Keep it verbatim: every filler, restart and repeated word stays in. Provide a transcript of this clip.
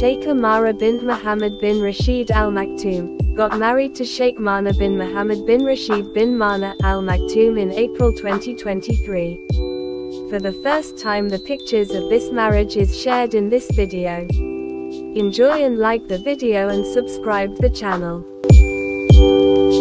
Sheikha Mahra bint Muhammad bin Rashid Al Maktoum, got married to Sheikh Mahra bin Muhammad bin Rashid bin Mahra Al Maktoum in April twenty twenty-three. For the first time, the pictures of this marriage is shared in this video. Enjoy and like the video and subscribe the channel.